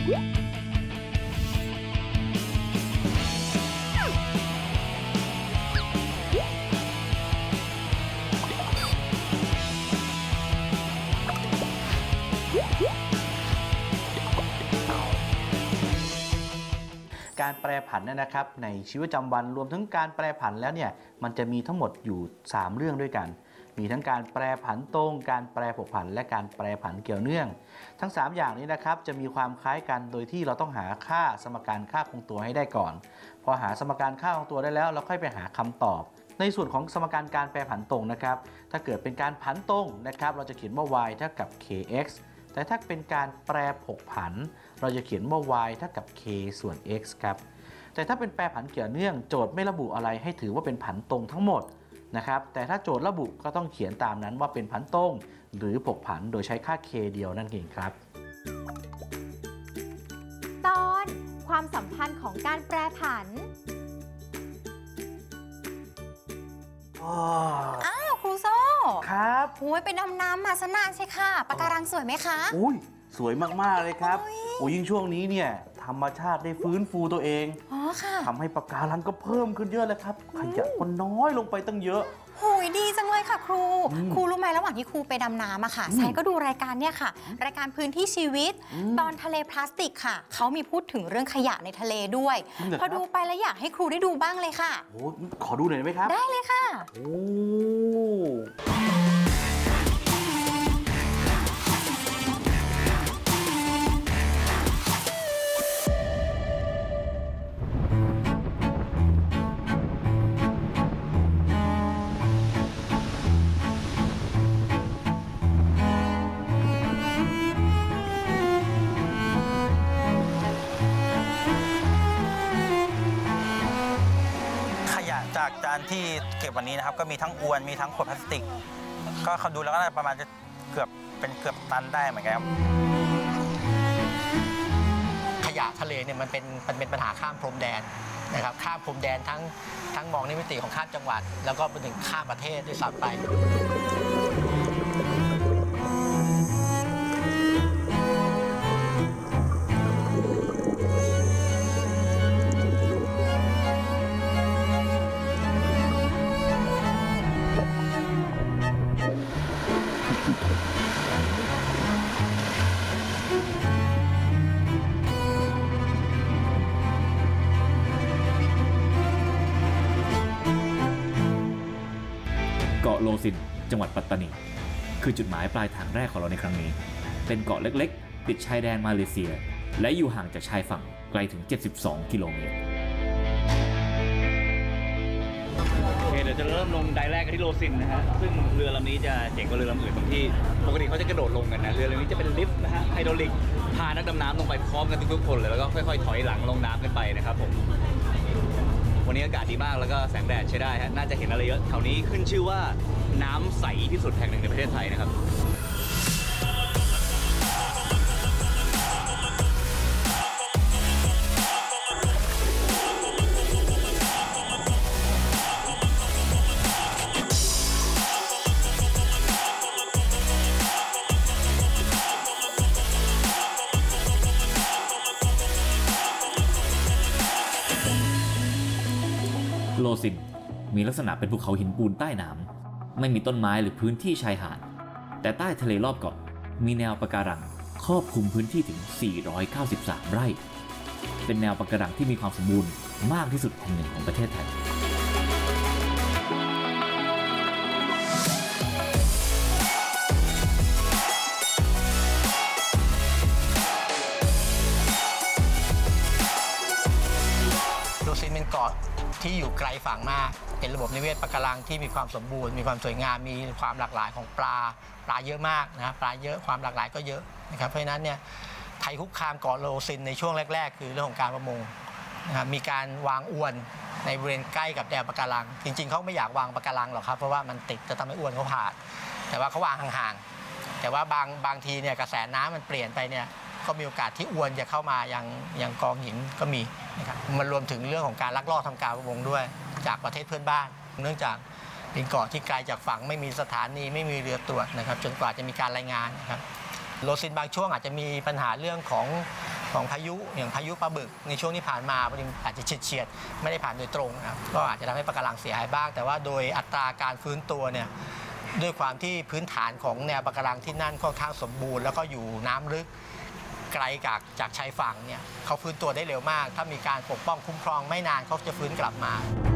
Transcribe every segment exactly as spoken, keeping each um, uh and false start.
การแปรผันนะครับในชีวิตประจำวันรวมทั้งการแปรผันแล้วเนี่ยมันจะมีทั้งหมดอยู่สามเรื่องด้วยกันมีทั้งการแปรผันตรงการแปรผกผันและการแปรผันเกี่ยวเนื่องทั้งสามอย่างนี้นะครับจะมีความคล้ายกันโดยที่เราต้องหาค่าสมการค่าคงตัวให้ได้ก่อนพอหาสมการค่าคงตัวได้แล้วเราค่อยไปหาคำตอบในส่วนของสมการการแปรผันตรงนะครับถ้าเกิดเป็นการผันตรงนะครับเราจะเขียนว่า y เท่ากับ kx แต่ถ้าเป็นการแปรผกผันเราจะเขียนว่า y เท่ากับ k ส่วน x ครับแต่ถ้าเป็นแปรผันเกี่ยวเนื่องโจทย์ไม่ระบุอะไรให้ถือว่าเป็นผันตรงทั้งหมดนะครับแต่ถ้าโจทย์ระบุก็ต้องเขียนตามนั้นว่าเป็นผันตรงหรือผกผันโดยใช้ค่า k เดียวนั่นเองครับตอนความสัมพันธ์ของการแปรผันอ้าวครูโซ่ครับโอ้ยไปดำน้ำมาซะนานใช่ค่ะปะการังสวยไหมคะอุ้ยสวยมากๆเลยครับโอ้ยิ่งช่วงนี้เนี่ยธรรมชาติได้ฟื้นฟูตัวเองอ๋อค่ะทำให้ปะการังก็เพิ่มขึ้นเยอะเลยครับขยะก็น้อยลงไปตั้งเยอะโหยดีจังเลยค่ะครูครูรู้ไหมระหว่างที่ครูไปดำน้ำอะค่ะแซนก็ดูรายการเนี่ยค่ะรายการพื้นที่ชีวิตตอนทะเลพลาสติกค่ะเขามีพูดถึงเรื่องขยะในทะเลด้วยพอดูไปแล้วอยากให้ครูได้ดูบ้างเลยค่ะโอ้ขอดูหน่อยได้ไหมครับได้เลยค่ะโอ้จากจานที่เก็บวันนี้นะครับก็มีทั้งอวนมีทั้งขวดพลาสติกก็เขาดูแล้วก็น่าประมาณจะเกือบเป็นเกือบตันได้เหมือนกันขยะทะเลเนี่ยมันเป็นมันเป็นปัญหาข้ามพรมแดนนะครับข้ามพรมแดนทั้งทั้งมองในมิติของข้ามจังหวัดแล้วก็ไปถึงข้ามประเทศด้วยซ้ำไปเกาะโลซินจังหวัดปัตตานีคือจุดหมายปลายทางแรกของเราในครั้งนี้เป็นเกาะเล็กๆติดชายแดนมาเลเซียและอยู่ห่างจากชายฝั่งไกลถึงเจ็ดสิบสองกิโลเมตรโอเคเดี๋ยวจะเริ่มลงไดแรกกันที่โลซินนะฮะซึ่งเรือลำนี้จะเจ๋งกว่าเรือลำอื่นตรงที่ปกติเขาจะกระโดดลงกันนะเรือลำนี้จะเป็นลิฟต์นะฮะไฮดรอลิกพานักดำน้ำลงไปพร้อมกันทุกๆคนเลยแล้วก็ค่อยๆถอยหลังลงน้ำกันไปนะครับผมวันนี้อากาศดีมากแล้วก็แสงแดดใช้ได้ฮะน่าจะเห็นอะไรเยอะแถวนี้ขึ้นชื่อว่าน้ำใสที่สุดแห่งหนึ่งในประเทศไทยนะครับโลซินมีลักษณะเป็นภูเขาหินปูนใต้น้ำไม่มีต้นไม้หรือพื้นที่ชายหาดแต่ใต้ทะเลรอบเกาะมีแนวปะการังครอบคลุมพื้นที่ถึงสี่ร้อยเก้าสิบสามไร่เป็นแนวปะการังที่มีความสมบูรณ์มากที่สุดแห่งหนึ่งของประเทศไทยโลซินเป็นเกาะที่อยู่ไกลฝั่งมากเป็นระบบนิเวศปะการังที่มีความสมบูรณ์มีความสวยงามมีความหลากหลายของปลาปลาเยอะมากนะปลาเยอะความหลากหลายก็เยอะนะครับเพราะฉะนั้นเนี่ยไทยคุกคามเกาะโลซินในช่วงแรกๆคือเรื่องของการประมงนะครับมีการวางอวนในบริเวณใกล้กับแนวปะการังจริงๆเขาไม่อยากวางปะการังหรอกครับเพราะว่ามันติดจะทำให้อวนเขาขาดแต่ว่าเขาวางห่างๆแต่ว่าบางบางทีเนี่ยกระแสน้ำมันเปลี่ยนไปเนี่ยก็มีโอกาสที่อวนจะเข้ามายังยังกองหินก็มีนะครับมันรวมถึงเรื่องของการลักลอบทำการประมงด้วยจากประเทศเพื่อนบ้านเนื่องจากเป็นเกาะที่ไกลจากฝั่งไม่มีสถานีไม่มีเรือตรวจนะครับจนกว่าจะมีการรายงานนะครับโลซินบางช่วงอาจจะมีปัญหาเรื่องของของพายุอย่างพายุปลาบึกในช่วงที่ผ่านมาบางทีอาจจะเฉียดๆไม่ได้ผ่านโดยตรงนะครับก็อาจจะทำให้ปะการังเสียหายบ้างแต่ว่าโดยอัตราการฟื้นตัวเนี่ยด้วยความที่พื้นฐานของแนวปะการังที่นั่นค่อนข้างสมบูรณ์แล้วก็อยู่น้ำลึกไกลจากจากชายฝั่งเนี่ยเขาฟื้นตัวได้เร็วมากถ้ามีการปกป้องคุ้มครองไม่นานเขาจะฟื้นกลับมา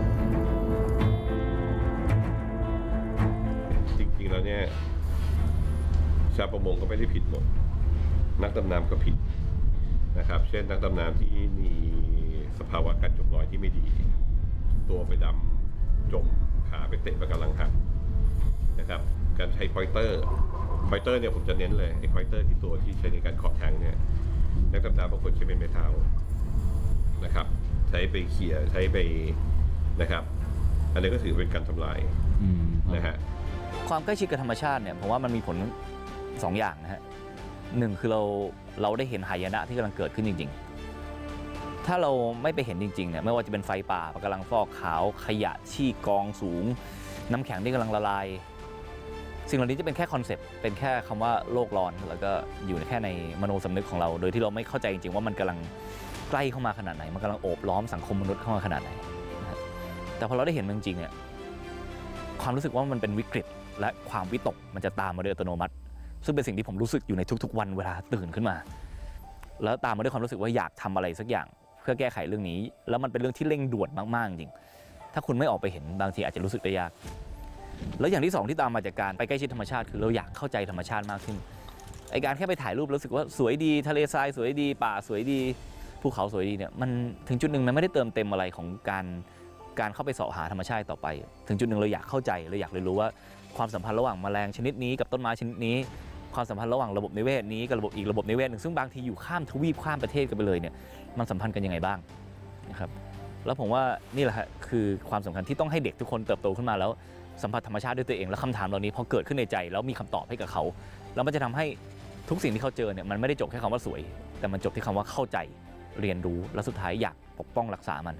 จริงๆแล้วเนี่ยชาวประมงก็ไม่ได้ผิดหมดนักดำน้ำก็ผิดนะครับเช่นนักดำน้ำที่มีสภาวะการจมลอยที่ไม่ดีตัวไปดำจมขาไปเตะปะการังหักนะครับการใช้พอยเตอร์พอยเตอร์เนี่ยผมจะเน้นเลยไอ้พอยเตอร์ที่ตัวที่ใช้ในการเคาะแทงเนี่ยนักดำน้ำบางคนใช้เป็นไม้เท้านะครับใช้ไปเขี่ยใช้ไปนะครับอันนี้ก็ถือเป็นการทำลายนะฮะความใกล้ชิดกับธรรมชาติเนี่ยผมว่ามันมีผลสองอย่างนะฮะหนึ่งคือเราเราได้เห็นหายนะที่กำลังเกิดขึ้นจริงๆถ้าเราไม่ไปเห็นจริงๆเนี่ยไม่ว่าจะเป็นไฟป่าปะการังฟอกขาวขยะที่กองสูงน้ำแข็งที่กำลังละลายสิ่งเหล่านี้จะเป็นแค่คอนเซปต์เป็นแค่คำว่าโลกร้อนแล้วก็อยู่แค่ในมโนสำนึกของเราโดยที่เราไม่เข้าใจจริงๆว่ามันกำลังใกล้เข้ามาขนาดไหนมันกำลังโอบล้อมสังคมมนุษย์เข้ามาขนาดไหนแต่พอเราได้เห็นมันจริงเนี่ยความรู้สึกว่ามันเป็นวิกฤตและความวิตกมันจะตามมาโดยอัตโนมัติซึ่งเป็นสิ่งที่ผมรู้สึกอยู่ในทุกๆวันเวลาตื่นขึ้นมาแล้วตามมาด้วยความรู้สึกว่าอยากทำอะไรสักอย่างเพื่อแก้ไขเรื่องนี้แล้วมันเป็นเรื่องที่เร่งด่วนมากๆจริงถ้าคุณไม่ออกไปเห็นบางทีอาจจะรู้สึกได้ยากแล้วอย่างที่สองที่ตามมาจากการไปใกล้ชิดธรรมชาติคือเราอยากเข้าใจธรรมชาติมากขึ้นไอการแค่ไปถ่ายรูปรู้สึกว่าสวยดีทะเลทรายสวยดีป่าสวยดีภูเขาสวยดีเนี่ยมันถึงจุดหนึ่งมันไม่ได้เติมเต็มอะไรของการการเข้าไปเสาะหาธรรมชาติต่อไปถึงจุดหนึ่งเราอยากเข้าใจเราอยากเรียนรู้ว่าความสัมพันธ์ระหว่างแมลงชนิดนี้กับต้นไม้ชนิดนี้ความสัมพันธ์ระหว่างระบบนิเวศนี้กับระบบอีกระบบนิเวศหนึ่งซึ่งบางทีอยู่ข้ามทวีปข้ามประเทศกันไปเลยเนี่ยมันสัมพันธ์กันยังไงบ้างนะครับแล้วผมว่านี่แหละคือความสำคัญที่ต้องให้เด็กทุกคนเติบโตขึ้นมาแล้วสัมผัสธรรมชาติด้วยตัวเองแล้วคำถามเหล่านี้พอเกิดขึ้นในใจแล้วมีคำตอบให้กับเขาแล้วมันจะทำให้ทุกสิ่งที่เขาเจอเนี่ยมันไม่ได้จบแค่คำว่าสวยแต่มันจบที่คำว่าเข้าใจเรียนรู้และสุดท้ายอยากปกป้องรักษามัน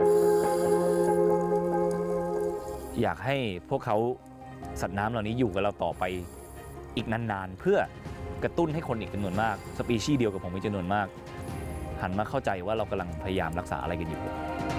อยากให้พวกเขาสัตว์น้ำเหล่านี้อยู่กับเราต่อไปอีกนานๆเพื่อกระตุ้นให้คนอีกจำนวนมากสปีชีส์เดียวกับผมมีจำนวนมากหันมาเข้าใจว่าเรากำลังพยายามรักษาอะไรกันอยู่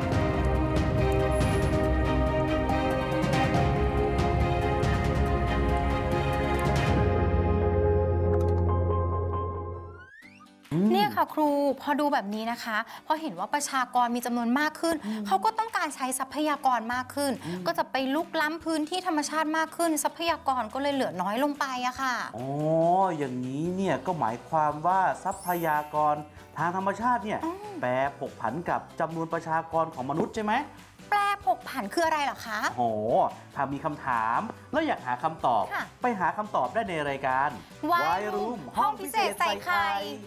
เนี่ยค่ะครูพอดูแบบนี้นะคะพอเห็นว่าประชากรมีจำนวนมากขึ้นเขาก็ต้องการใช้ทรัพยากรมากขึ้นก็จะไปลุกล้ำพื้นที่ธรรมชาติมากขึ้นทรัพยากรก็เลยเหลือน้อยลงไปอะค่ะอ๋ออย่างนี้เนี่ยก็หมายความว่าทรัพยากรทางธรรมชาติเนี่ยแปรผกผันกับจำนวนประชากรของมนุษย์ใช่ไหมแปรผกผันคืออะไรเหรอคะโอ้ถ้ามีคำถามแล้วอยากหาคำตอบไปหาคำตอบได้ในรายการ Why Room ห้องพิเศษใส่ไข่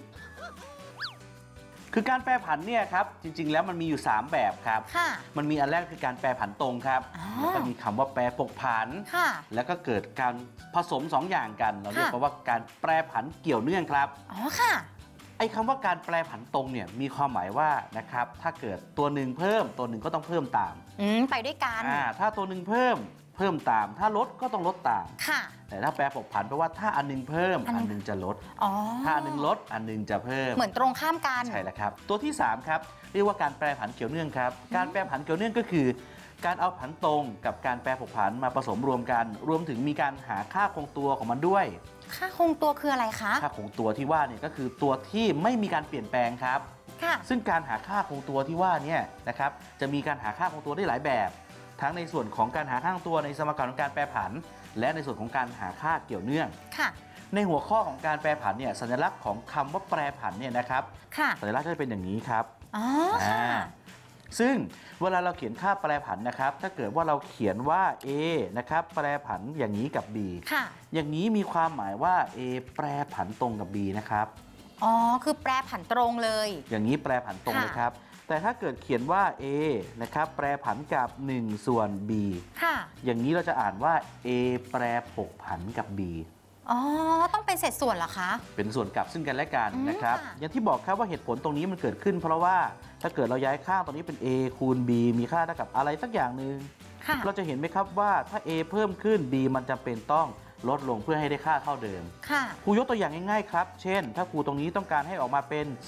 คือการแปรผันเนี่ยครับจริงๆแล้วมันมีอยู่สามแบบครับมันมีอันแรกคือการแปรผันตรงครับแล้วก็มีคำว่าแปรผกผันแล้วก็เกิดการผสมสองอย่างกันเราเรียกว่าการแปรผันเกี่ยวเนื่องครับอ๋อค่ะไอ้คำว่าการแปรผันตรงเนี่ยมีความหมายว่านะครับถ้าเกิดตัวหนึ่งเพิ่มตัวหนึ่งก็ต้องเพิ่มตามอืมไปด้วยกันอ่าถ้าตัวหนึ่งเพิ่มเพิ่มตามถ้าลดก็ต้องลดตามค่ะแต่ถ้าแปรผกผันแปลว่าถ้าอันนึงเพิ่มอันนึงจะลดถ้าอันนึงลดอันนึงจะเพิ่มเหมือนตรงข้ามกันใช่แล้วครับตัวที่สามครับเรียกว่าการแปรผันเกี่ยวเนื่องครับการแปรผันเกี่ยวเนื่องก็คือการเอาผันตรงกับการแปรผกผันมาผสมรวมกันรวมถึงมีการหาค่าคงตัวของมันด้วยค่าคงตัวคืออะไรคะค่าคงตัวที่ว่าเนี่ยก็คือตัวที่ไม่มีการเปลี่ยนแปลงครับซึ่งการหาค่าคงตัวที่ว่าเนี่ยนะครับจะมีการหาค่าคงตัวได้หลายแบบทั้งในส่วนของการหาค่าคงตัวในสมการของการแปรผันและในส่วนของการหาค่าเกี่ยวเนื่องในหัวข้อของการแปรผันเนี่ยสัญลักษณ์ของคำว่าแปรผันเนี่ยนะครับสัญลักษณ์จะเป็นอย่างนี้ครับอ๋อค่ะซึ่งเวลาเราเขียนค่าแปรผันนะครับถ้าเกิดว่าเราเขียนว่า A นะครับแปรผันอย่างนี้กับ B ค่ะอย่างนี้มีความหมายว่า A แปรผันตรงกับ B นะครับอ๋อคือแปรผันตรงเลยอย่างนี้แปรผันตรงเลยครับแต่ถ้าเกิดเขียนว่า A นะครับแปรผันกับหนึ่งส่วน B ค่ะอย่างนี้เราจะอ่านว่า A แปรผกผันกับ B อ๋อต้องเป็นเศษส่วนเหรอคะเป็นส่วนกลับซึ่งกันและกันนะครับอย่างที่บอกครับว่าเหตุผลตรงนี้มันเกิดขึ้นเพราะว่าถ้าเกิดเราย้ายค่าตรงนี้เป็น A คูณ B มีค่าเท่ากับอะไรสักอย่างหนึ่งเราจะเห็นไหมครับว่าถ้า A เพิ่มขึ้น B มันจำเป็นต้องลดลงเพื่อให้ได้ค่าเท่าเดิมครูยกตัวอย่างง่ายๆครับเช่นถ้าครูตรงนี้ต้องการให้ออกมาเป็นสิบ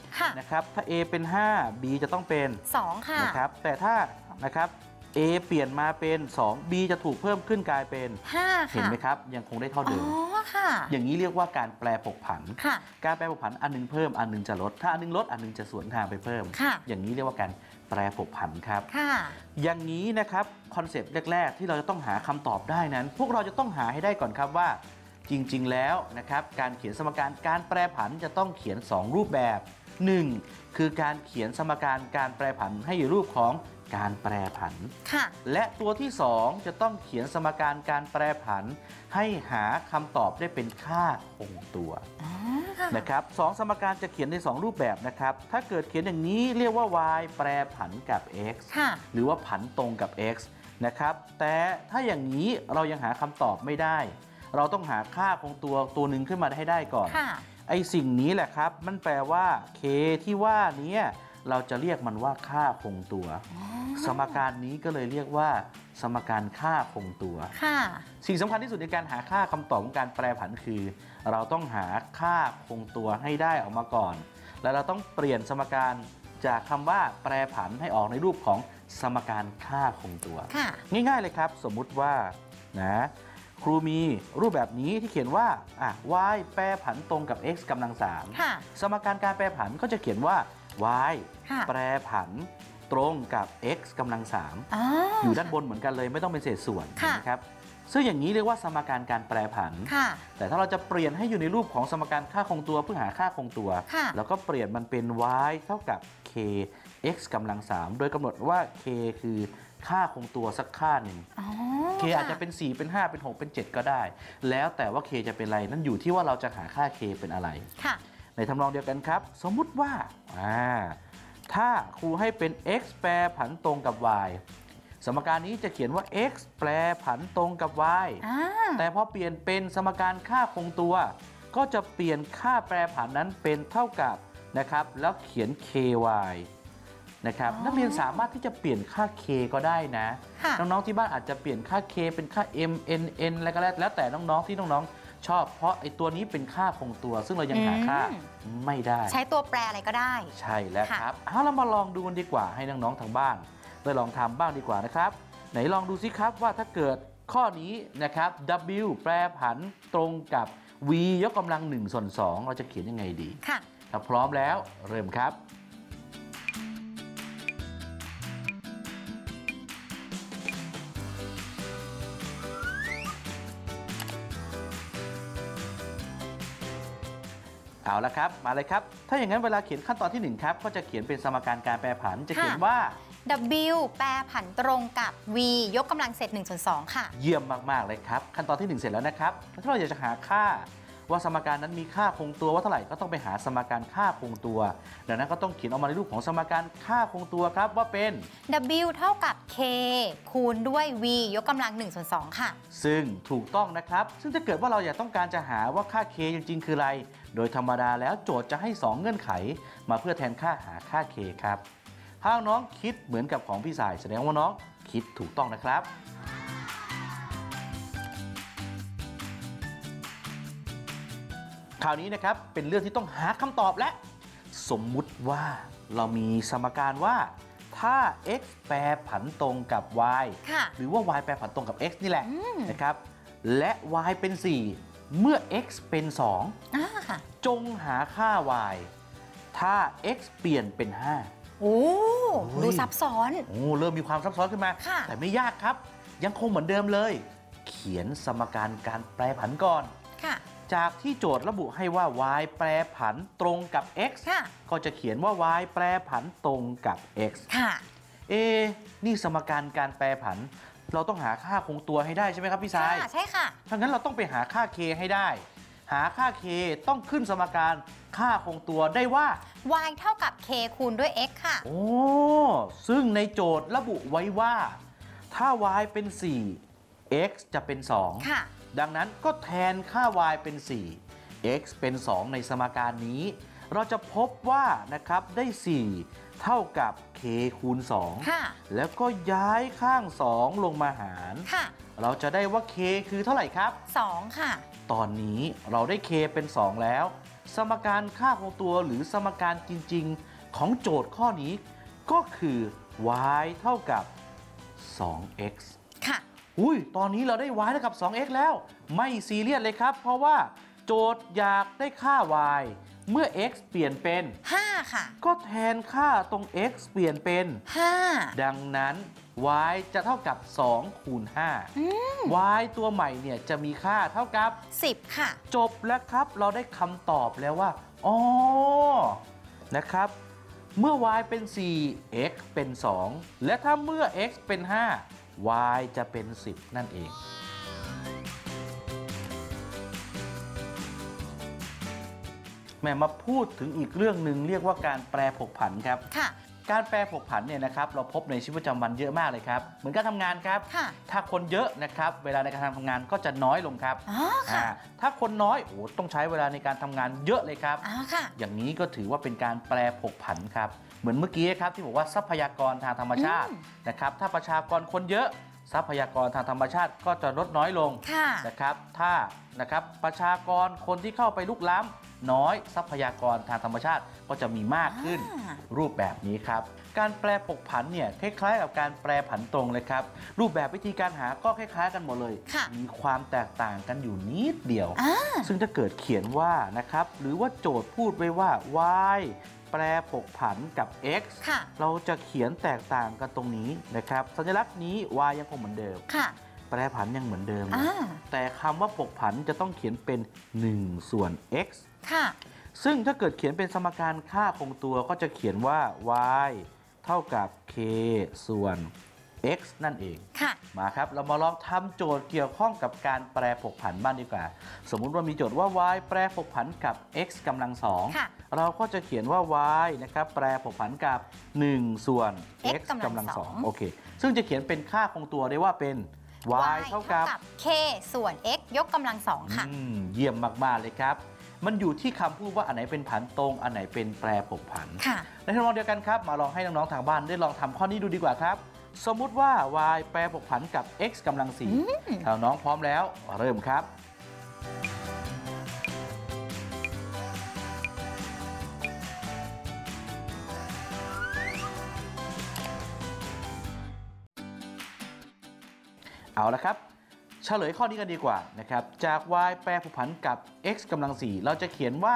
นะครับถ้า A เป็นห้า B จะต้องเป็นสองค่ะนะครับแต่ถ้านะครับ A เปลี่ยนมาเป็นสอง B จะถูกเพิ่มขึ้นกลายเป็นห้าเห็นค่ะไหมครับยังคงได้เท่าอ๋เดิมอค่ะอย่างนี้เรียกว่าการแปรผกผันค่ะการแปรผกผันอันหนึงเพิ่มอันหนึงจะลดถ้าอันหนึงลดอันหนึงจะสวนทางไปเพิ่มค่ะอย่างนี้เรียกว่าการแปรผกผันครับค่ะอย่างนี้นะครับคอนเซปต์แรก ๆ ที่เราจะต้องหาคำตอบได้นั้น พวกเราจะต้องหาให้ได้ก่อนครับว่าจริงๆแล้วนะครับการเขียนสมการการแปรผันจะต้องเขียนสองรูปแบบหนึ่งคือการเขียนสมการการแปรผันให้อยู่รูปของการแปรผันค่ะและตัวที่สองจะต้องเขียนสมการการแปรผัน ให้หาคำตอบได้เป็นค่าคงตัวอ๋อค่ะนะครับสองสมการจะเขียนในสองรูปแบบนะครับถ้าเกิดเขียนอย่างนี้เรียกว่า y แปรผันกับ x ค่ะหรือว่าผันตรงกับ x นะครับแต่ถ้าอย่างนี้เรายังหาคำตอบไม่ได้ เราต้องหาค่าคงตัวตัวหนึ่งขึ้นมาให้ได้ก่อนค่ะไอสิ่งนี้แหละครับมันแปลว่า k ที่ว่านี้เราจะเรียกมันว่าค่าคงตัว สมการนี้ก็เลยเรียกว่า สมการค่าคงตัวค่ะสิ่งสำคัญที่สุดในการหาค่าคำตอบของการแปรผันคือ เราต้องหาค่าคงตัวให้ได้ออกมาก่อน แล้วเราต้องเปลี่ยนสมการจากคำว่าแปรผันให้ออกในรูปของสมการค่าคงตัวค่ะง่ายๆเลยครับสมมุติว่านะครูมีรูปแบบนี้ที่เขียนว่าอ่ะ y แปรผันตรงกับ x กำลังสามค่ะสมการการแปรผันก็จะเขียนว่า y ค่ะแปรผันตรงกับ x กำลังสามอ๋ออยู่ด้านบนเหมือนกันเลยไม่ต้องเป็นเศษส่วนค่ะนะครับซึ่งอย่างนี้เรียกว่าสมการการแปรผันค่ะแต่ถ้าเราจะเปลี่ยนให้อยู่ในรูปของสมการค่าคงตัวเพื่อหาค่าคงตัวค่ะแล้วก็เปลี่ยนมันเป็น y เท่ากับ k x กำลังสามโดยกำหนดว่า k คือค่าคงตัวสักค่าหนึ่งอ๋อ k อาจจะเป็น สี่ เป็น ห้า เป็น หก เป็น เจ็ด ก็ได้ แล้วแต่ว่า k จะเป็นอะไรนั่นอยู่ที่ว่าเราจะหาค่า k เป็นอะไรค่ะในทำนองเดียวกันครับ สมมุติว่าอ่าถ้าครูให้เป็น x แปรผันตรงกับ y สมการนี้จะเขียนว่า x แปรผันตรงกับ y อ่าแต่พอเปลี่ยนเป็นสมการค่าคงตัว ก็จะเปลี่ยนค่าแปรผันนั้นเป็นเท่ากับนะครับแล้วเขียน ky นะครับนักเรียนสามารถที่จะเปลี่ยนค่า k ก็ได้นะค่ะน้องๆที่บ้านอาจจะเปลี่ยนค่า k เป็นค่า m n n อะไรก็แล้วแล้วแต่น้องๆที่น้องๆชอบเพราะไอ้ตัวนี้เป็นค่าคงตัว ซึ่งเรายังหาค่าไม่ได้ใช้ตัวแปรอะไรก็ได้ใช่แล้วค่ะครับเอาเรามาลองดูกันดีกว่าให้น้องๆทางบ้านได้ลองทำบ้างดีกว่านะครับ ไหนลองดูสิครับว่าถ้าเกิดข้อนี้นะครับ w แปรผันตรงกับ v ยกกำลังหนึ่งส่วนสองเราจะเขียนยังไงดีค่ะถ้าพร้อมแล้วเริ่มครับ เอาละครับมาเลยครับถ้าอย่างนั้นเวลาเขียนขั้นตอนที่หนึ่งครับก็จะเขียนเป็นสมการการแปรผันจะเขียนว่า w แปรผันตรงกับ v ยกกำลังเศษหนึ่งส่วนสองค่ะเยี่ยมมากๆเลยครับขั้นตอนที่หนึ่งเสร็จแล้วนะครับถ้าเราอยากจะหาค่าว่าสมการนั้นมีค่าคงตัวว่าเท่าไหร่ก็ต้องไปหาสมการค่าคงตัวดังนั้นก็ต้องเขียนออกมาในรูปของสมการค่าคงตัวครับว่าเป็น w เท่ากับ k คูณด้วย v ยกกำลังหนึ่งส่วนสองค่ะซึ่งถูกต้องนะครับซึ่งถ้าเกิดว่าเราอยากต้องการจะหาว่าค่า k จริงๆ คืออะไร โดยธรรมดาแล้วโจทย์จะให้สองเงื่อนไข มาเพื่อแทนค่าหาค่า k ครับถ้าน้องคิดเหมือนกับของพี่สายแสดงว่าน้องคิดถูกต้องนะครับคราวนี้นะครับเป็นเรื่องที่ต้องหาคำตอบและสมมุติว่าเรามีสมการว่าถ้า x แปรผันตรงกับ y ค่ะหรือว่า y แปรผันตรงกับ x นี่แหละอืมนะครับและ y เป็น สี่ เมื่อ x เป็น สองอ่าค่ะจงหาค่า y ถ้า x เปลี่ยนเป็น ห้าโอ้โอ้ยดูซับซ้อนโอ้เริ่มมีความซับซ้อนขึ้นมาค่ะแต่ไม่ยากครับ ยังคงเหมือนเดิมเลย เขียนสมการการแปรผันก่อนค่ะจากที่โจทย์ระบุให้ว่า y แปรผันตรงกับ x ค่ะก็จะเขียนว่า y แปรผันตรงกับ x ค่ะเอ นี่สมการการแปรผัน เราต้องหาค่าคงตัวให้ได้ใช่ไหมครับพี่สายค่ะใช่ค่ะถ้างั้นเราต้องไปหาค่า k ให้ได้ หาค่า k ต้องขึ้นสมการค่าคงตัวได้ว่า y เท่ากับ k คูณด้วย x ค่ะโอ้ ซึ่งในโจทย์ระบุไว้ว่า ถ้า y เป็น สี่ x จะเป็น สองค่ะดังนั้นก็แทนค่า y เป็น สี่ x เป็น สอง ในสมการนี้ เราจะพบว่านะครับได้ สี่ เท่ากับ k คูณ สองค่ะแล้วก็ย้ายข้าง สอง ลงมาหารค่ะเราจะได้ว่า k คือเท่าไหร่ครับสองค่ะตอนนี้เราได้ k เป็น สอง แล้วสมการค่าของตัวหรือสมการจริงๆของโจทย์ข้อนี้ก็คือ y เท่ากับ สอง x ค่ะอุ้ยตอนนี้เราได้ y เท่ากับ สอง x แล้วไม่ซีเรียสเลยครับเพราะว่าโจทย์อยากได้ค่า y เมื่อ x เปลี่ยนเป็นห้า ค่ะก็แทนค่าตรง x เปลี่ยนเป็นห้าดังนั้น y จะเท่ากับ สอง คูณ ห้า y ตัวใหม่เนี่ยจะมีค่าเท่ากับสิบ ค่ะจบแล้วครับเราได้คำตอบแล้วว่าอ๋อนะครับเมื่อ y เป็น สี่ x เป็น สอง และถ้าเมื่อ x เป็น ห้า y จะเป็น สิบ นั่นเองแม่มาพูดถึงอีกเรื่องหนึ่งเรียกว่าการแปรผกผันครับค่ะการแปรผกผันเนี่ยนะครับเราพบในชีวิตประจำวันเยอะมากเลยครับเหมือนการทำงานครับค่ะถ้าคนเยอะนะครับเวลาในการทำงานก็จะน้อยลงครับอ๋อ ค่ะอ่าถ้าคนน้อยโอ้ต้องใช้เวลาในการทำงานเยอะเลยครับอ๋อ ค่ะอย่างนี้ก็ถือว่าเป็นการแปรผกผันครับเหมือนเมื่อกี้ครับที่บอกว่าทรัพยากรทางธรรมชาติอืมนะครับถ้าประชากรคนเยอะทรัพยากรทางธรรมชาติก็จะลดน้อยลงค่ะนะครับถ้านะครับประชากรคนที่เข้าไปลุกล้ำน้อยทรัพยากรทางธรรมชาติก็จะมีมากขึ้นอ่ารูปแบบนี้ครับการแปรผกผันเนี่ยคล้ายๆกับการแปรผันตรงเลยครับรูปแบบวิธีการหาก็คล้ายๆกันหมดเลยค่ะมีความแตกต่างกันอยู่นิดเดียวอ่าซึ่งถ้าเกิดเขียนว่านะครับหรือว่าโจทย์พูดไว้ว่า y แปรผกผันกับ x ค่ะเราจะเขียนแตกต่างกันตรงนี้นะครับสัญลักษณ์นี้ y ยังคงเหมือนเดิมค่ะแปรผันยังเหมือนเดิมเลยอ่าแต่คำว่าผกผันจะต้องเขียนเป็น หนึ่ง ส่วน x ค่ะซึ่งถ้าเกิดเขียนเป็นสมการค่าคงตัวก็จะเขียนว่า y เท่ากับ k ส่วน x นั่นเองค่ะมาครับเรามาลองทำโจทย์เกี่ยวข้องกับการแปรผกผันบ้างดีกว่าสมมุติว่ามีโจทย์ว่า y แปรผกผันกับ x กำลังสองค่ะเราก็จะเขียนว่า y นะครับแปรผกผันกับ หนึ่ง ส่วน x x กำลังสองโอเคซึ่งจะเขียนเป็นค่าคงตัวได้ว่าเป็น y เท่ากับ k ส่วน x ยกกำลังสองค่ะอืมเยี่ยมมาก ๆ เลยครับ มันอยู่ที่คำพูดว่าอันไหนเป็นผันตรง อันไหนเป็นแปรผกผันค่ะในทำนองเดียวกันครับ มาลองให้น้อง ๆ ทางบ้านได้ลองทำข้อนี้ดูดีกว่าครับ สมมุติว่า y แปรผกผันกับ x กำลังสี่ถ้าน้องพร้อมแล้วเริ่มครับ เอาละครับ เฉลยข้อนี้กันดีกว่านะครับจาก y แปรผกผันกับ x กำลังสี่เราจะเขียนว่า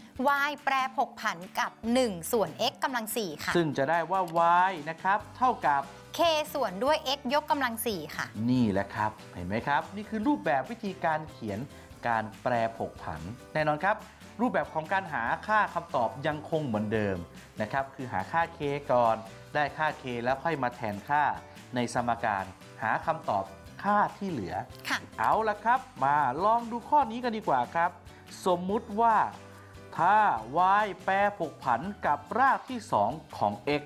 y แปรผกผันกับ หนึ่ง ส่วน x กำลังสี่ค่ะซึ่งจะได้ว่า y นะครับเท่ากับ k ส่วนด้วย x ยกกำลังสี่ค่ะนี่แหละครับเห็นไหมครับนี่คือรูปแบบวิธีการเขียนการแปรผกผันแน่นอนครับรูปแบบของการหาค่าคำตอบยังคงเหมือนเดิมนะครับคือหาค่า k ก่อนได้ค่า k แล้วค่อยมาแทนค่าในสมการหาคำตอบค่าที่เหลือค่ะเอาละครับมาลองดูข้อนี้กันดีกว่าครับ สมมุติว่าถ้า y แปรผกผันกับรากที่สองของ x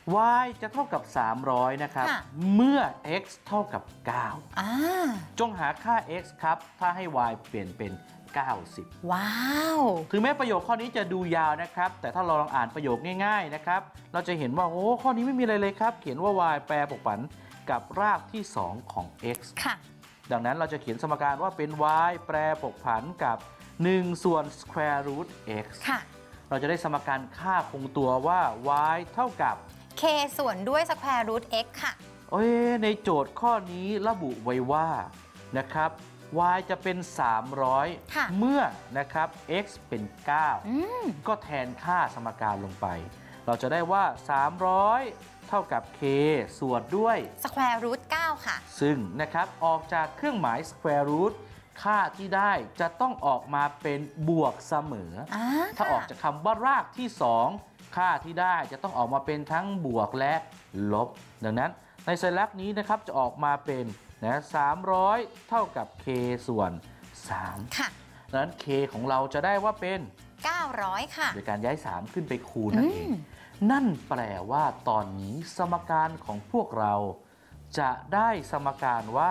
y จะเท่ากับสามร้อยนะครับค่ะเมื่อ x เท่ากับเก้าอ่าจงหาค่า x ครับถ้าให้ y เปลี่ยนเป็นเก้าสิบว้าวถึงแม้ประโยคข้อนี้จะดูยาวนะครับแต่ถ้าเราลองอ่านประโยคง่ายๆนะครับเราจะเห็นว่าโอ้ข้อนี้ไม่มีอะไรเลยครับเขียนว่า y แปรผกผันกับรากที่สองของ x ค่ะดังนั้นเราจะเขียนสมการว่าเป็น y แปรผกผันกับ หนึ่ง ส่วน square root x ค่ะเราจะได้สมการค่าคงตัวว่า y เท่ากับ k ส่วนด้วย square root x ค่ะเอ้ยในโจทย์ข้อนี้ระบุไว้ว่านะครับ y จะเป็น สามร้อยค่ะเมื่อนะครับ x เป็น เก้าอืมก็แทนค่าสมการลงไป เราจะได้ว่า สามร้อย เท่ากับ k ส่วนด้วย square root เก้า ค่ะซึ่งนะครับออกจากเครื่องหมาย square root ค่าที่ได้จะต้องออกมาเป็นบวกเสมออ่าถ้าออกค่ะจากคำว่ารากที่ สอง ค่าที่ได้จะต้องออกมาเป็นทั้งบวกและลบ ดังนั้นในสัญลักษณ์นี้นะครับจะออกมาเป็นนะสามร้อย เท่ากับ k ส่วน สามค่ะดังนั้น k ของเราจะได้ว่าเป็นเก้าร้อย ค่ะโดยการย้าย สาม ขึ้นไปคูณนั่นเองอืมนั่นแปลว่าตอนนี้สมการของพวกเรา จะได้สมการว่า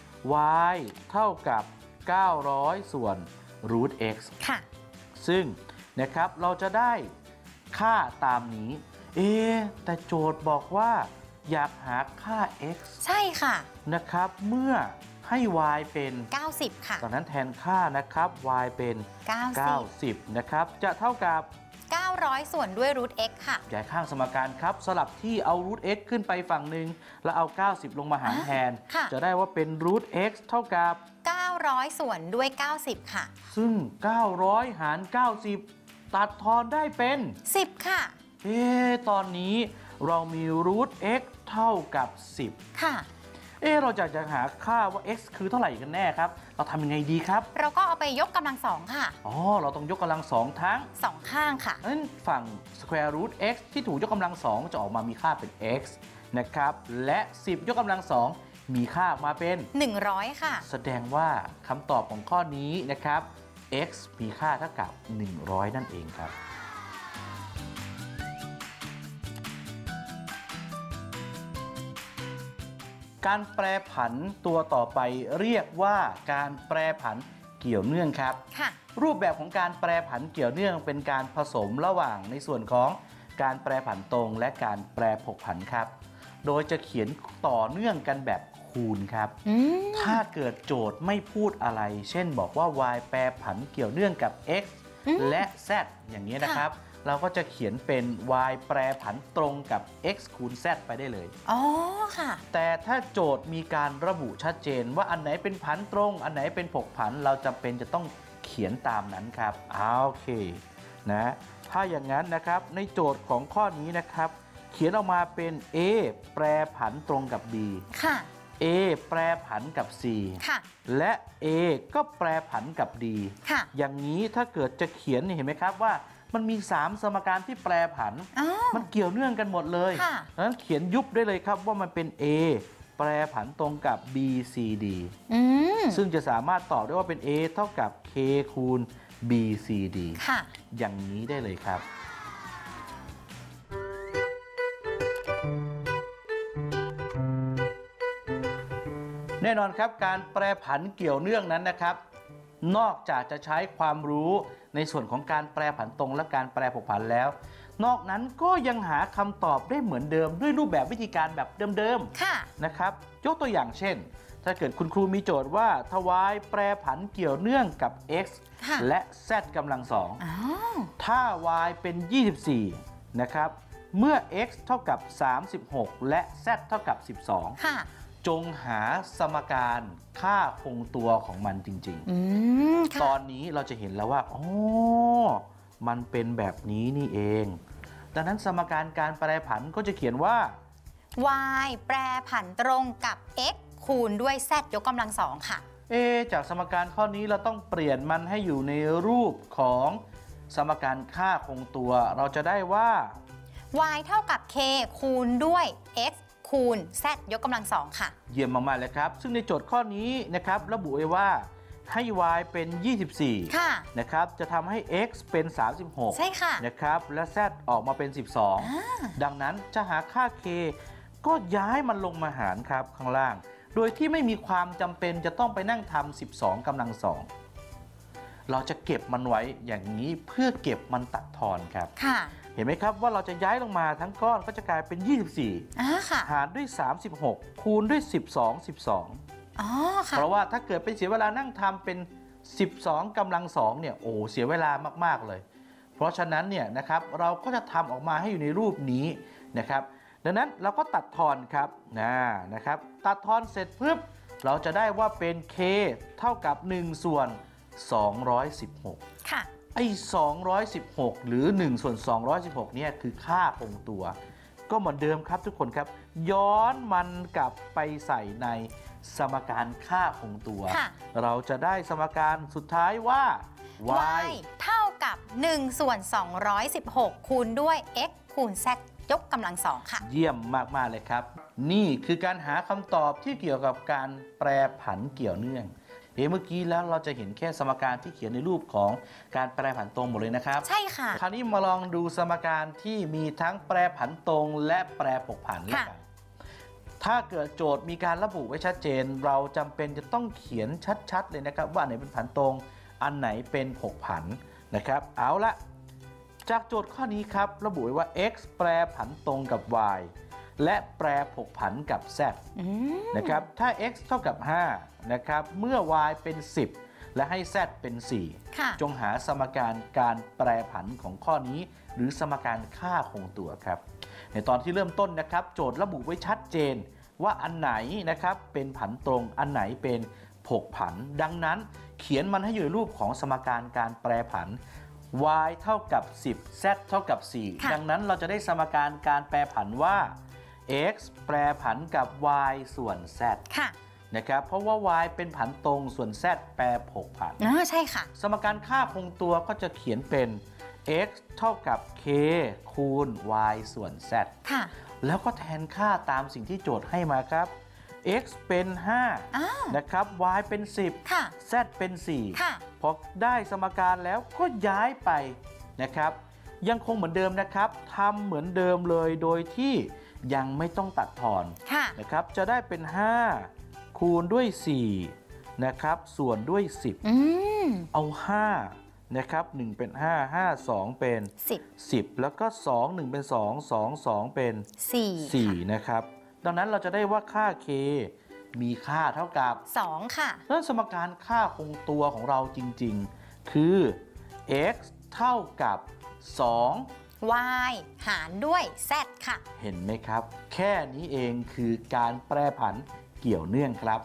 y เท่ากับ เก้าร้อย ส่วน root x ค่ะซึ่งนะครับเราจะได้ค่าตามนี้ เอ๊ะแต่โจทย์บอกว่าอยากหาค่า x ใช่ค่ะนะครับเมื่อใหให้ y เป็นเก้าสิบ ค่ะตอนนั้นแทนค่านะครับ y เป็นเก้าสิบเก้าสิบนะครับ จะเท่ากับเก้าร้อย ส่วนด้วย รูท x ค่ะย้ายข้างสมการครับ สลับที่เอา รูท x ขึ้นไปฝั่งหนึ่งแล้วเอา เก้าสิบ ลงมาหารแทนค่ะจะได้ว่าเป็น รูท x เท่ากับเก้าร้อย ส่วนด้วย เก้าสิบ ค่ะซึ่ง เก้าร้อย หาร เก้าสิบ ตัดทอนได้เป็นสิบ ค่ะเอ๊ะตอนนี้เรามี รูท x เท่ากับ สิบค่ะเอ๊ะเราจะจะหาค่าว่า x คือเท่าไหร่กันแน่ครับ เราทำยังไงดีครับเราก็เอาไปยกกำลังสองค่ะอ๋อ เราต้องยกกำลังสองทั้งสองข้างค่ะนั้นฝั่ง square root x ที่ถูกยกกำลังสองจะออกมามีค่าเป็น x นะครับ และ สิบ ยกกำลังสองมีค่าออกมาเป็นหนึ่งร้อย ค่ะแสดงว่าคำตอบของข้อนี้นะครับ x มีค่าเท่ากับ หนึ่งร้อย นั่นเองครับ การแปรผันตัวต่อไปเรียกว่าการแปรผันเกี่ยวเนื่องครับค่ะรูปแบบของการแปรผันเกี่ยวเนื่องเป็นการผสมระหว่างในส่วนของการแปรผันตรงและการแปรผกผันครับ โดยจะเขียนต่อเนื่องกันแบบคูณครับอืมถ้าเกิดโจทย์ไม่พูดอะไร เช่นบอกว่า y แปรผันเกี่ยวเนื่องกับ x อืมและ z อย่างนี้นะครับ เราก็จะเขียนเป็น y แปรผันตรงกับ x คูณ z ไปได้เลยอ๋อ ค่ะแต่ถ้าโจทย์มีการระบุชัดเจนว่าอันไหนเป็นผันตรง อันไหนเป็นผกผัน เราจำเป็นจะต้องเขียนตามนั้นครับโอเคนะถ้าอย่างนั้นนะครับในโจทย์ของข้อนี้นะครับ เขียนออกมาเป็น a แปรผันตรงกับ b ค่ะ a แปรผันกับ c ค่ะและ a ก็แปรผันกับ d ค่ะอย่างนี้ถ้าเกิดจะเขียนเนี่ยเห็นไหมครับว่ามันมีสามสมการที่แปรผันอ๋อมันเกี่ยวเนื่องกันหมดเลยค่ะดังนั้นเขียนยุบได้เลยครับว่ามันเป็น a แปรผันตรงกับ b c d อืมซึ่งจะสามารถตอบได้ว่าเป็น a เท่ากับ k คูณ b c d ค่ะอย่างนี้ได้เลยครับ แน่นอนครับการแปรผันเกี่ยวเนื่องนั้นนะครับ นอกจากจะใช้ความรู้ในส่วนของการแปรผันตรงและการแปรผกผันแล้ว นอกนั้นก็ยังหาคำตอบได้เหมือนเดิมด้วยรูปแบบวิธีการแบบเดิมค่ะๆนะครับยกตัวอย่างเช่น ถ้าเกิดคุณครูมีโจทย์ว่าทวายแปรผันเกี่ยวเนื่องกับ x ค่ะและ z กำลังสองอ๋อถ้า y เป็น ยี่สิบสี่ นะครับ เมื่อ x เท่ากับ สามสิบหก และ z เท่ากับ สิบสองค่ะจงหาสมการค่าคงตัวของมันจริงอืมๆค่ะตอนนี้เราจะเห็นแล้วว่าอ๋อมันเป็นแบบนี้นี่เอง ดังนั้นสมการการแปรผันก็จะเขียนว่า y แปรผันตรงกับ x คูณด้วย z ยกกำลังสองค่ะเอะจากสมการข้อนี้เราต้องเปลี่ยนมันให้อยู่ในรูปของสมการค่าคงตัว เราจะได้ว่า y เท่ากับ k คูณด้วย x คูณ z ยกกำลังสองค่ะเยี่ยมมากๆเลยครับ ซึ่งในโจทย์ข้อนี้นะครับระบุไว้ว่าให้ y เป็น ยี่สิบสี่ค่ะนะครับจะทำให้ x เป็น สามสิบหกใช่ค่ะนะครับและ z ออกมาเป็น สิบสองอ่าดังนั้นจะหาค่า k ก็ย้ายมันลงมาหารครับข้างล่าง โดยที่ไม่มีความจำเป็นจะต้องไปนั่งทำสิบสองกำลังสองเราจะเก็บมันไว้อย่างนี้เพื่อเก็บมันตัดทอนครับค่ะเห็นไหมครับว่าเราจะย้ายลงมาทั้งก้อนก็จะกลายเป็น ยี่สิบสี่อ่าค่ะหารด้วย สามสิบหก คูณด้วย สิบสอง สิบสองอ๋อ ค่ะเพราะว่าถ้าเกิดเป็นเสียเวลานั่งทำเป็น สิบสองกำลังสองเนี่ยโอ้เสียเวลามากๆเลย เพราะฉะนั้นเนี่ยนะครับเราก็จะทำออกมาให้อยู่ในรูปนี้นะครับดังนั้นเราก็ตัดทอนครับนะนะครับตัดทอนเสร็จปุ๊บเราจะได้ว่าเป็น k เท่ากับ หนึ่ง ส่วน สองร้อยสิบหกค่ะไอ้ สองร้อยสิบหก หรือ หนึ่ง ส่วน สองร้อยสิบหก เนี่ยคือค่าคงตัว ก็เหมือนเดิมครับทุกคนครับ ย้อนมันกลับไปใส่ในสมการค่าคงตัวค่ะเราจะได้สมการสุดท้ายว่า y เท่ากับ หนึ่ง ส่วน สองร้อยสิบหก คูณด้วย x คูณ z ยกกำลังสองค่ะเยี่ยมมากๆเลยครับ นี่คือการหาคำตอบที่เกี่ยวกับการแปรผันเกี่ยวเนื่องเอ๊ะเมื่อกี้แล้วเราจะเห็นแค่สมการที่เขียนในรูปของการแปรผันตรงหมดเลยนะครับใช่ค่ะคราวนี้มาลองดูสมการที่มีทั้งแปรผันตรงและแปรผกผันแล้วกัน ถ้าเกิดโจทย์มีการระบุไว้ชัดเจน เราจำเป็นจะต้องเขียนชัดๆเลยนะครับว่าอันไหนเป็นผันตรง อันไหนเป็นผกผันนะครับ เอาละจากโจทย์ข้อนี้ครับระบุไว้ว่า x แปรผันตรงกับ y และแปรผกผันกับ z นะครับถ้า x เท่ากับห้านะครับเมื่อ y เป็นสิบและให้ z เป็นสี่ จงหาสมการการแปรผันของข้อนี้หรือสมการค่าคงตัวครับในตอนที่เริ่มต้นนะครับโจทย์ระบุไว้ชัดเจนว่าอันไหนนะครับเป็นผันตรงอันไหนเป็นผกผันดังนั้นเขียนมันให้อยู่ในรูปของสมการการแปรผัน y เท่ากับสิบ z เท่ากับสี่ดังนั้นเราจะได้สมการการแปรผันว่า x แปรผันกับ y ส่วน z นะครับเพราะว่า y เป็นผันตรงส่วน z แปรผกผันอ๋อใช่ค่ะสมการค่าคงตัวก็จะเขียนเป็น x เท่ากับ k คูณ y ส่วน z ค่ะแล้วก็แทนค่าตามสิ่งที่โจทย์ให้มาครับ x เป็นห้านะครับ y เป็นสิบ z เป็นสี่พอได้สมการแล้วก็ย้ายไปนะครับยังคงเหมือนเดิมนะครับทำเหมือนเดิมเลยโดยที่ยังไม่ต้องตัดทอนนะครับจะได้เป็นห้าคูณด้วยสี่นะครับส่วนด้วยสิบเอาห้านะครับหนึ่งเป็นห้า ห้า สองเป็นสิบสิบแล้วก็สอง หนึ่งเป็นสอง สอง สองเป็นสี่สี่นะครับดังนั้นเราจะได้ว่าค่า k มีค่าเท่ากับสองค่ะนั่นสมการค่าคงตัวของเราจริงๆคือ x เท่ากับสอง y หารด้วย z ค่ะเห็นไหมครับแค่นี้เองคือการแปรผันเกี่ยวเนื่องครับ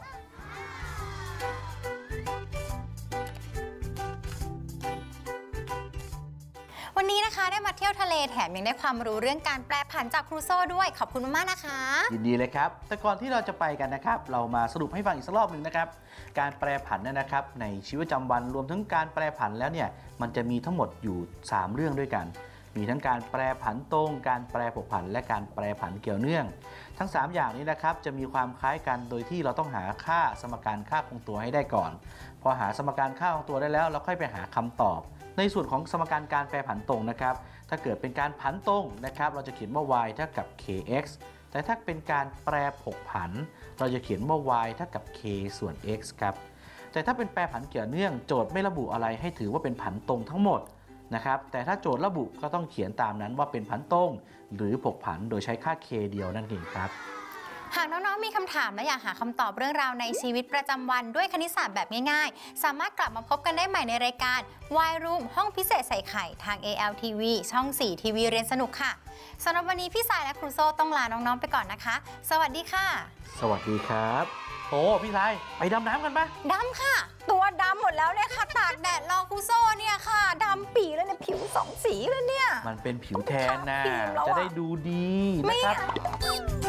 วันนี้นะคะได้มาเที่ยวทะเลแถมยังได้ความรู้เรื่องการแปรผันจากครูโซ่ด้วยขอบคุณมากๆนะคะยินดีเลยครับแต่ก่อนที่เราจะไปกันนะครับเรามาสรุปให้ฟังอีกสักรอบหนึ่งนะครับการแปรผันนะครับในชีวิตประจำวันรวมทั้งการแปรผันแล้วเนี่ยมันจะมีทั้งหมดอยู่สามเรื่องด้วยกันมีทั้งการแปรผันตรงการแปรผกผันและการแปรผันเกี่ยวเนื่องทั้งสามอย่างนี้นะครับจะมีความคล้ายกันโดยที่เราต้องหาค่าสมการค่าคงตัวให้ได้ก่อนพอหาสมการค่าคงตัวได้แล้วเราค่อยไปหาคำตอบในส่วนของสมการการแปรผันตรงนะครับถ้าเกิดเป็นการผันตรงนะครับเราจะเขียนว่า y เท่ากับ kx แต่ถ้าเป็นการแปรผกผันเราจะเขียนว่า y เท่ากับ k ส่วน x ครับแต่ถ้าเป็นแปรผันเกี่ยวเนื่องโจทย์ไม่ระบุอะไรให้ถือว่าเป็นผันตรงทั้งหมดนะครับแต่ถ้าโจทย์ระบุก็ต้องเขียนตามนั้นว่าเป็นผันตรงหรือผกผันโดยใช้ค่า k เดียวนั่นเองครับหากน้องๆมีคำถามและอยากหาคำตอบเรื่องราวในชีวิตประจำวันด้วยคณิตศาสตร์แบบง่ายๆสามารถกลับมาพบกันได้ใหม่ในรายการ Y Room ห้องพิเศษใส่ไข่ทาง เอ แอล ที วี ช่อง สี่ ที วี เรียนสนุกค่ะสำหรับวันนี้พี่สายและครูโซ่ต้องลาน้องๆไปก่อนนะคะสวัสดีค่ะสวัสดีครับโอ้พี่สายไปดำน้ำกันปะดำค่ะตัวดำหมดแล้วเนี่ยค่ะตากแดดรอครูโซ่เนี่ยค่ะดำปีแล้วเนี่ยผิวสองสีเลยเนี่ยมันเป็นผิวแทนนะจะได้ดูดีนะครับ